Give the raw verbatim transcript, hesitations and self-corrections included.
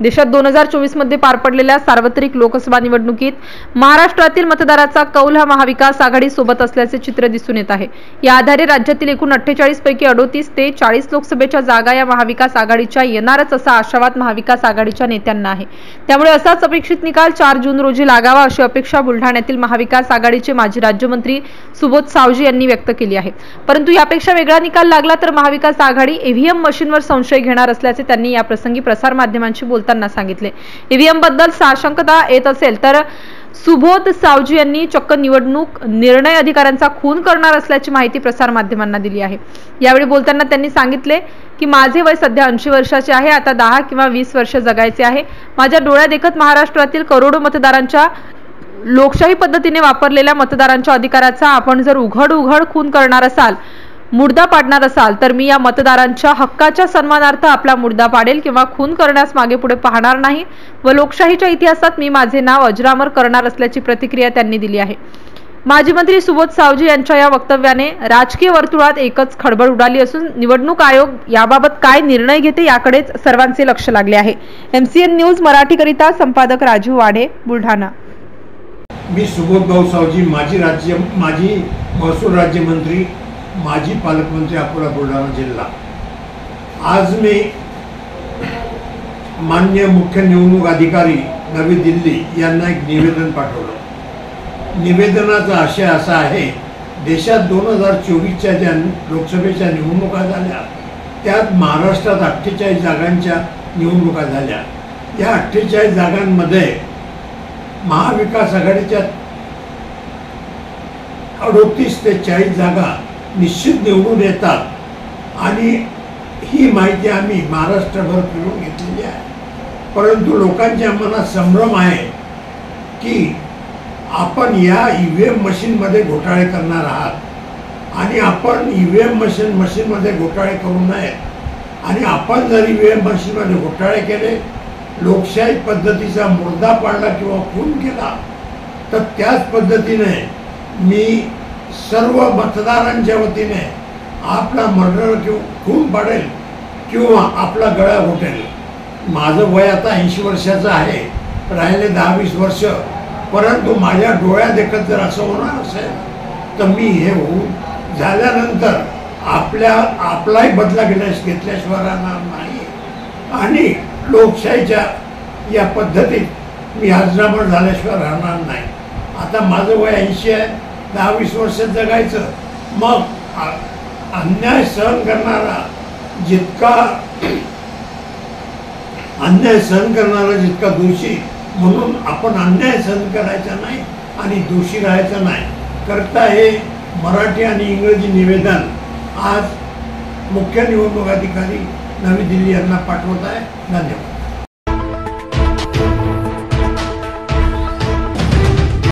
देशात दोन हजार चोवीस मध्ये पार पडलेल्या सार्वत्रिक लोकसभा निवडणुकीत महाराष्ट्रातील मतदाराचा कौल हा महाविकास आघाडी सोबत असल्याचे चित्र दिसून येत आहे। या आधारे राज्यातील एकूण अठ्ठेचाळीस पैकी अडोतीस ते चाळीस लोकसभेच्या जागा या महाविकास आघाडीच्या येणारच असा आशावाद महाविकास आघाडीच्या नेत्यांना आहे। त्यामुळे असाच अपेक्षित निकाल चार जून रोजी लागावा अशी अपेक्षा बुलढाण्यातील महाविकास आघाडीचे माजी राज्यमंत्री सुबोध सावजी यांनी व्यक्त केली आहे। परंतु यापेक्षा वेगळा निकाल लागला तर महाविकास आघाडी ईव्हीएम मशीनवर संशय घेणार असल्याचे त्यांनी या प्रसंगी प्रसार माध्यमांशी बोलताना सांगितले। ईव्हीएम बद्दल साशंकता येत असेल तर सुबोध सावजी यांनी चक्क निवडणूक निर्णय अधिकाऱ्यांचा खून करणार असल्याची माहिती प्रसार माध्यमांना दिली आहे। यावेळी बोलताना त्यांनी सांगितले की माझे वय सध्या ऐंशी वर्षाचे आहे, आता दहा किंवा वीस वर्ष जगायचे आहे। माझ्या डोळ्या देखत महाराष्ट्रातील करोडो मतदारांच्या लोकशाही पद्धतीने वापरलेल्या मतदारांच्या अधिकाराचा आपण जर उघड उघड खून करणार असाल, मुर्दा पाडणार असाल तर मी या मतदारांच्या हक्काच्या सन्मानार्थ आपला मुर्दा पाडेल किंवा खून करण्यास मागे पुढे पाहणार नाही व लोकशाहीच्या इतिहासात मी माझे नाव अजरामर करणार असल्याची प्रतिक्रिया त्यांनी दिली आहे। माजी मंत्री सुबोध सावजी यांच्या या वक्तव्याने राजकीय वर्तुळात एकच खळबळ उडाली असून निवडणूक आयोग याबाबत काय निर्णय घेते याकडेच सर्वांचे लक्ष लागले आहे। एमसीएन न्यूज मराठी करिता संपादक राजू वाढे, बुलढाणा। मी सुबोध भाऊ सावजी, माजी राज्य माजी महसूल राज्यमंत्री, माजी पालकमंत्री, अकोला बुलढाणा जिल्हा। आज मी मान्य मुख्य निवडणूक अधिकारी नवी दिल्ली यांना एक निवेदन पाठवलं। निवेदनाचा आशय असा आहे, देशात दोन हजार चोवीसच्या ज्या लोकसभेच्या निवडणुका झाल्या त्यात महाराष्ट्रात अठ्ठेचाळीस जागांच्या निवडणुका झाल्या। या अठ्ठेचाळीस जागांमध्ये महाविकास आघाडीच्या अडोतीस ते चाळीस जागा निश्चित निवडून येतात आणि ही माहिती आम्ही महाराष्ट्रभर फिरून घेतलेली आहे। परंतु लोकांच्या मनात संभ्रम आहे की आपण या ईव्हीएम मशीनमध्ये घोटाळे करणार आहात आणि आपण ईव्हीएम मशीन मशीनमध्ये घोटाळे करू नये आणि आपण जर ईव्हीएम मशीनमध्ये घोटाळे केले, लोकशाही पद्धतीचा मुर्दा पाडला किंवा खून केला तर त्याच पद्धतीने मी सर्व मतदारांच्या वतीने आपला मर्डर किंवा खून पाडेल किंवा आपला गळा घोटेल। माझं वय आता ऐंशी वर्षाचं आहे, राहिले दहा वीस वर्ष, परंतु माझ्या डोळ्या देखत जर असं होणार असेल तर मी हे होऊन झाल्यानंतर आपल्या आपलाही बदला घेण्यास घेतल्याशिवाय राहणार नाही आणि लोकशाहीच्या या पद्धतीत मी अजरामर झाल्याशिवाय राहणार नाही। आता माझं वय ऐंशी आहे, दहा वीस वर्ष जगायचं, मग अन्याय सहन करणारा जितका अन्याय सहन करणारा जितका दोषी, म्हणून आपण अन्याय सहन करायचा नाही आणि दोषी राहायचं नाही करता हे मराठी आणि इंग्रजी निवेदन आज मुख्य निवडणूक अधिकारी नवी दिल्ली यांना पाठवत आहे। धन्यवाद।